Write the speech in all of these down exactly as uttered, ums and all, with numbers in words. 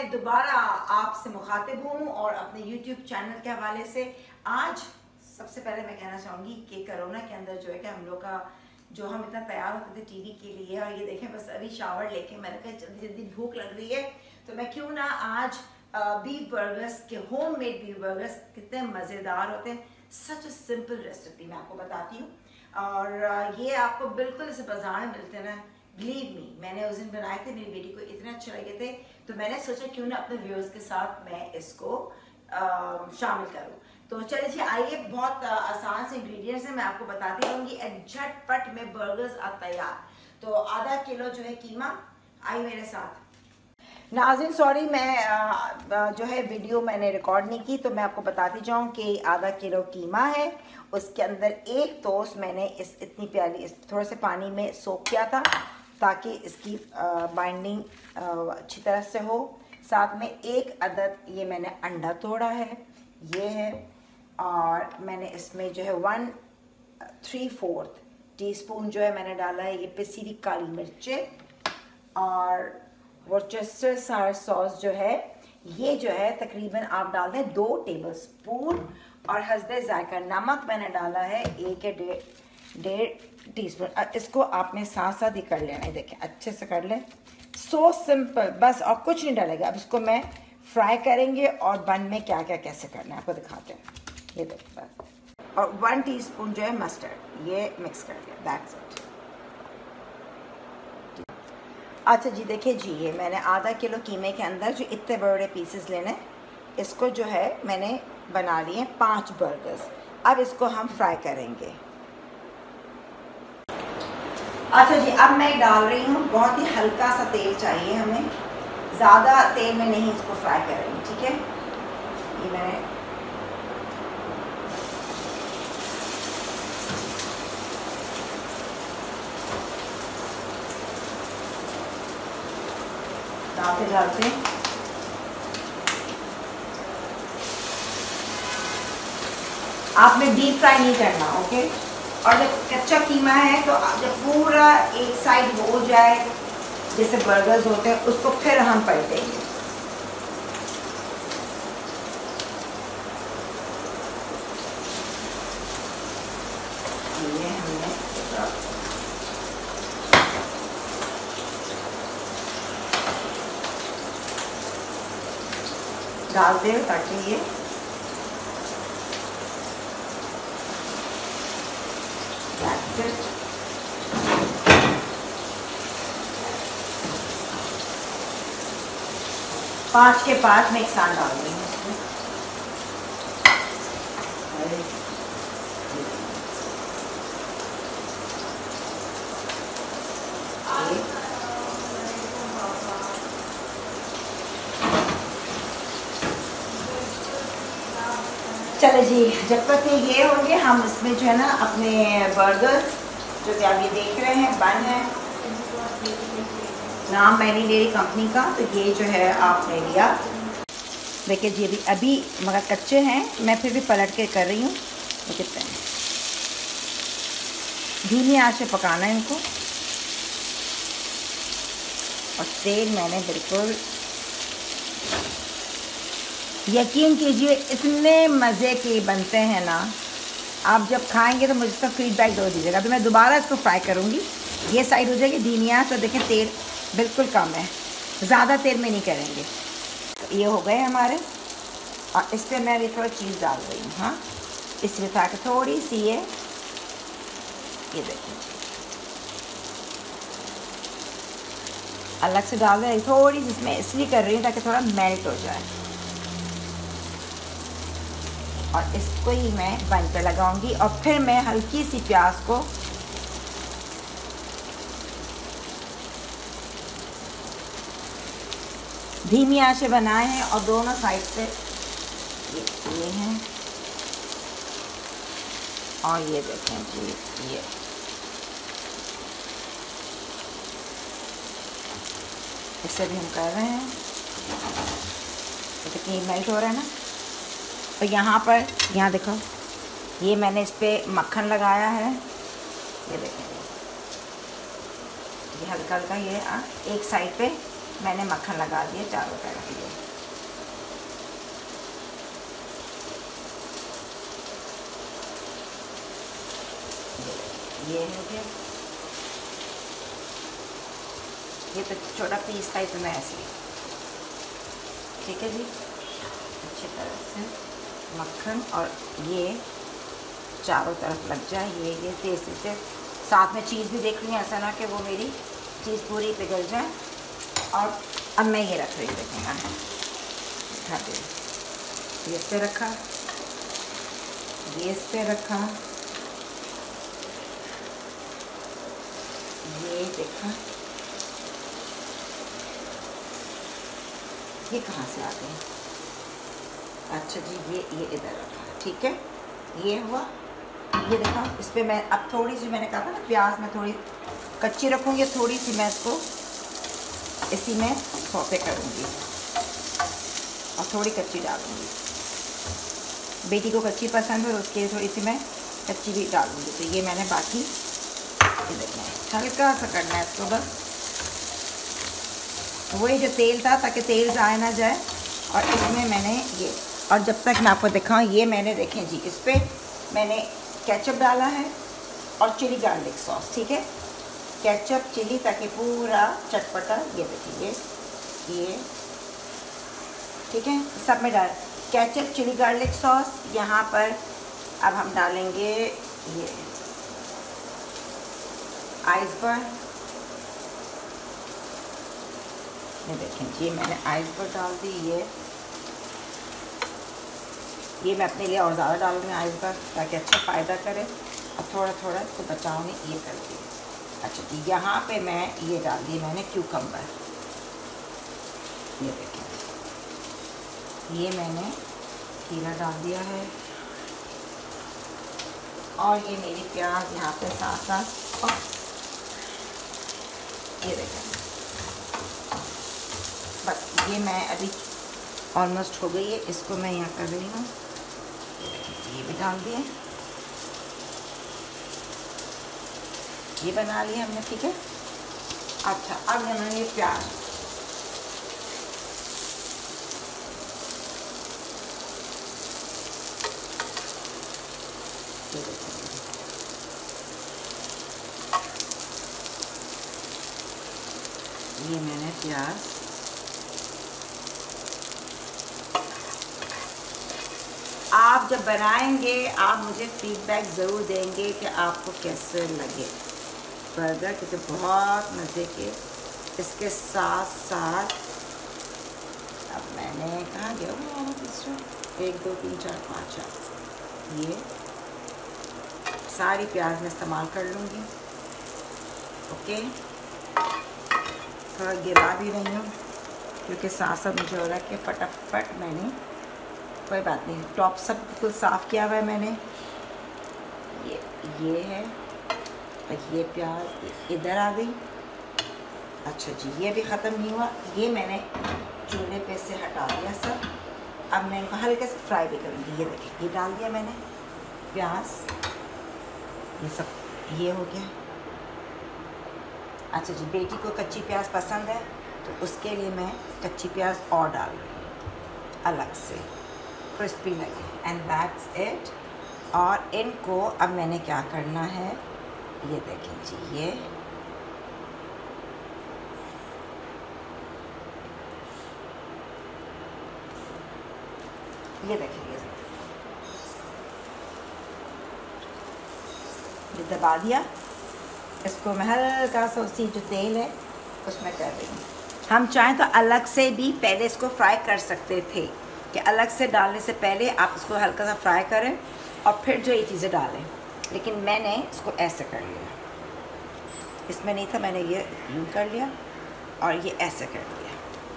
मैं दोबारा आपसे मुखातिब हूँ और अपने यूट्यूब चैनल के हवाले से। आज सबसे पहले मैं कहना चाहूँगी कि कोरोना के अंदर जो है कि हम लोग का जो हम इतना तैयार होते थे टीवी के लिए, और ये देखें बस अभी शावर लेके मैंने कहा जल्दी जल्दी भूख लग रही है तो मैं क्यों ना आज बीफ बर्गर्स के होम मेड बीफ बर्गर्स कितने मज़ेदार होते हैं, सच अ सिंपल रेसिपी मैं आपको बताती हूँ। और ये आपको बिल्कुल इसे बाजार में मिलते हैं ना, बिलीव मी, मैंने उस दिन बनाए थे, मेरी बेटी को इतने अच्छे लगे थे तो मैंने सोचा क्यों ना अपने व्यूअर्स के साथ मैं इसको आ, शामिल करूं। तो चलिए जी आइए, बहुत आसान से इंग्रेडिएंट्स हैं, मैं आपको बताती रहूंगी। झटपट में बर्गर्स आ तैयार। तो आधा किलो जो है कीमा, आई मेरे साथ। नाज़रीन सॉरी, मैं आ, जो है वीडियो मैंने रिकॉर्ड नहीं की तो मैं आपको बताती जाऊं कि आधा किलो कीमा है, उसके अंदर एक टोस्ट मैंने इस इतनी प्याली इस थोड़े से पानी में सोक किया था ताकि इसकी बाइंडिंग अच्छी तरह से हो। साथ में एक अदद ये मैंने अंडा तोड़ा है, ये है। और मैंने इसमें जो है वन थ्री फोर्थ टीस्पून जो है मैंने डाला है ये पिसी हुई काली मिर्चें। और वर्सेस्टर सॉस जो है ये जो है तकरीबन आप डाल दें दो टेबल स्पून। और हस्बे जायका नमक मैंने डाला है एक या डेढ़ डेढ़ टी स्पून। इसको आपने साथ साथ ही कर लेना है, देखें अच्छे से कर लें। सो सिंपल, बस और कुछ नहीं डालेगा। अब इसको मैं फ्राई करेंगे और बन में क्या क्या कैसे करना है आपको दिखाते हैं। ये देखिए बस, और वन टीस्पून जो है मस्टर्ड ये मिक्स कर लिया, दैट्स इट। अच्छा जी देखिए जी, ये मैंने आधा किलो कीमे के अंदर जो इतने बड़े पीसेस लेने, इसको जो है मैंने बना लिए पांच बर्गर्स। अब इसको हम फ्राई करेंगे। अच्छा जी, अब मैं डाल रही हूँ, बहुत ही हल्का सा तेल चाहिए हमें, ज़्यादा तेल में नहीं इसको फ्राई करेंगे, ठीक है। ये मैंने डालते डालते आपने डीप फ्राई नहीं करना, ओके। और जब कच्चा कीमा है तो जब पूरा एक साइड हो जाए जैसे बर्गर्स होते हैं उसको फिर हम पलटेंगे। ये हमने डाल दे ताकि ये पांच के पांच में एक साथ डाल रही हूँ इसमें। चले जी, जब तक ये होंगे हम इसमें जो है ना अपने बर्गर्स जो कि आप ये देख रहे हैं बन है, नाम मैं नहीं ले रही कंपनी का, तो ये जो है आपने लिया। देखिए जी अभी अभी मगर कच्चे हैं, मैं फिर भी पलट के कर रही हूँ। ये कितने हैं, धीमी आंच पे पकाना है इनको। और तेल मैंने बिल्कुल, यकीन कीजिए इतने मज़े के बनते हैं ना, आप जब खाएंगे तो मुझे इसका फीडबैक दो दीजिएगा। अभी मैं दोबारा इसको फ्राई करूँगी, ये साइड हो जाएगी धीमी आंच। तो देखें तेल बिल्कुल कम है, ज़्यादा तेल में नहीं करेंगे। तो ये हो गए हमारे। और इस पर मैं अभी थोड़ा चीज़ डाल रही हूँ, हाँ इसमें ताकि थोड़ी सी ये ये देखिए अलग से डाल रही, थोड़ी सी इसमें इसलिए कर रही हूँ ताकि थोड़ा मेल्ट हो जाए। और इसको ही मैं बन पे लगाऊंगी और फिर मैं हल्की सी प्याज को धीमी आंच पे बनाए हैं और दोनों साइड से ये, ये हैं। और ये देखें जी, ये इससे भी हम कर रहे हैं। तो ये मेल्ट हो रहा है ना। और यहाँ पर यहाँ देखो, ये मैंने इस पर मक्खन लगाया है, ये देखें ये हल्का हल्का ये आ, एक साइड पे मैंने मक्खन लगा दिया चारों तरफ। ये ये हो गया। ये तो छोटा पीस था इतना ऐसे, ठीक है जी। अच्छी तरह से मक्खन और ये चारों तरफ लग जाए। ये ये तेज़ी से साथ में चीज़ भी देख रही हूँ, ऐसा ना कि वो मेरी चीज़ पूरी पिघल जाए। और अब मैं ये रख रही हूँ, देखूँगा दिखा दे। ये इस पे रखा, ये इस पे रखा, ये देखा। ये कहाँ से आ गए? अच्छा जी, ये ये इधर रखा, ठीक है। ये हुआ। ये देखा, इस पर मैं अब थोड़ी सी, मैंने कहा था ना प्याज में थोड़ी कच्ची रखूँगी, थोड़ी सी मैं इसको इसी में सौते करूँगी और थोड़ी कच्ची डालूँगी। बेटी को कच्ची पसंद है, उसके लिए थोड़ी सी मैं कच्ची भी डालूँगी। तो ये मैंने बाकी हल्का सा करना है इसको बस, वही जो तेल था ताकि तेल जाए ना जाए। और इसमें मैंने ये, और जब तक मैं आपको दिखाऊँ, ये मैंने देखें जी, इस पर मैंने केचप डाला है और चिली गार्लिक सॉस, ठीक है। केचप चिली ताकि पूरा चटपटा, ये देखिए ये ठीक है, सब में डाल केचप चिली गार्लिक सॉस। यहाँ पर अब हम डालेंगे ये आइसबर्ग, ये देखें जी, मैंने आइसबर्ग डाल दी। ये ये मैं अपने लिए और ज़्यादा डाल रही हूँ आइसबर्ग, ताकि अच्छा फ़ायदा करे। अब थोड़ा थोड़ा इसको बचाऊँगी, ये कर दिए। अच्छा जी, यहाँ पे मैं ये डाल दी मैंने क्यूकम्बर, ये देखें, ये मैंने खीरा डाल दिया है। और ये मेरी प्याज यहाँ पे साथ साथ, और ये देखें, बस ये मैं अभी ऑलमोस्ट हो गई है। इसको मैं यहाँ कर रही हूँ, ये भी डाल दिए, ये बना लिया हमने, ठीक है। अच्छा, अब मैंने ये प्याज, ये मैंने प्याज, आप जब बनाएंगे आप मुझे फीडबैक ज़रूर देंगे कि आपको कैसे लगे बर्गर, क्योंकि बहुत मज़े के। इसके साथ साथ अब मैंने कहाँ गया वो तीसरा, एक दो तीन चार पाँच चार, ये सारी प्याज में इस्तेमाल कर लूँगी। ओके, थोड़ा गिरा भी रही हूँ क्योंकि साथ साथ मुझे हो रहा है कि फटाफट मैंने, कोई बात नहीं, टॉप सब बिल्कुल साफ़ किया हुआ है मैंने। ये ये है, ये प्याज इधर आ गई। अच्छा जी, ये भी ख़त्म नहीं हुआ, ये मैंने चूल्हे पे से हटा दिया सब। अब मैं इनको हल्के से फ्राई भी करूँगी। ये देखिए, ये डाल दिया मैंने प्याज, ये सब ये हो गया। अच्छा जी, बेटी को कच्ची प्याज पसंद है तो उसके लिए मैं कच्ची प्याज और डाल रही हूँ अलग से, क्रिस्पी लगे, एंड दैट्स इट। और इनको अब मैंने क्या करना है, ये देखें जी, ये ये देखें, ये दबा दिया। इसको मैं हल्का सा उसी जो तेल है उसमें कर रही हूँ। हम चाहें तो अलग से भी पहले इसको फ्राई कर सकते थे, कि अलग से डालने से पहले आप इसको हल्का सा फ्राई करें और फिर जो ये चीज़ें डालें, लेकिन मैंने इसको ऐसे कर लिया। इसमें नहीं था, मैंने ये यूँ कर लिया और ये ऐसे कर लिया,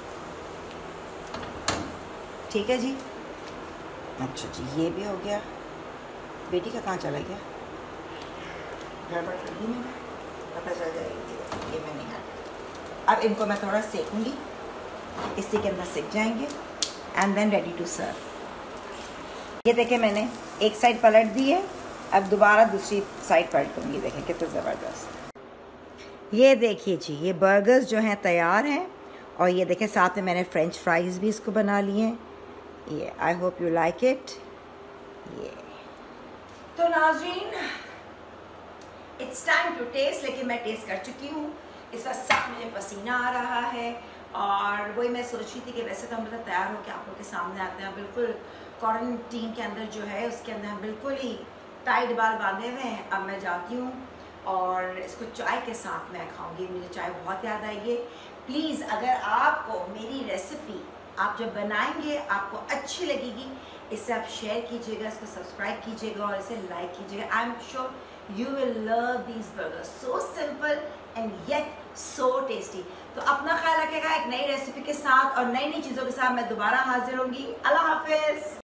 ठीक है जी। अच्छा जी, ये भी हो गया। बेटी का कहाँ चला गया, गड़बड़ कर दी मैंने, पता चल जाएगी। ये मैंने हटा। अब इनको मैं थोड़ा सेकूँगी, इसी के अंदर सेक जाएंगे, and then ready to serve. ये देखें, मैंने एक साइड पलट दी है, अब दोबारा दूसरी साइड पलटूँगी। देखें कितने ज़बरदस्त। ये देखिए जी, ये बर्गर्स जो हैं तैयार हैं और ये देखें साथ में मैंने फ्रेंच फ्राइज़ भी इसको बना लिए हैं। ये I hope you like it. ये तो नाज़रीन इट्स टाइम टू टेस्ट, लेकिन मैं टेस्ट कर चुकी हूँ। इस वक्त सब मुझे पसीना आ रहा है और वही मैं सोच रही थी कि वैसे तो हम मतलब तैयार होकर आप लोग के सामने आते हैं, बिल्कुल क्वारंटीन के अंदर जो है उसके अंदर हम बिल्कुल ही टाइट बाल बांधे हुए हैं। अब मैं जाती हूँ और इसको चाय के साथ मैं खाऊंगी। मुझे चाय बहुत याद आई है। प्लीज़ अगर आपको मेरी रेसिपी आप जब बनाएंगे आपको अच्छी लगेगी, इसे आप शेयर कीजिएगा, इसको सब्सक्राइब कीजिएगा और इसे लाइक कीजिएगा। I am sure you will love these burgers, so simple and yet so tasty. तो अपना ख्याल रखेगा। एक नई रेसिपी के साथ और नई नई चीज़ों के साथ मैं दोबारा हाजिर होंगी। अल्लाह हाफिज़।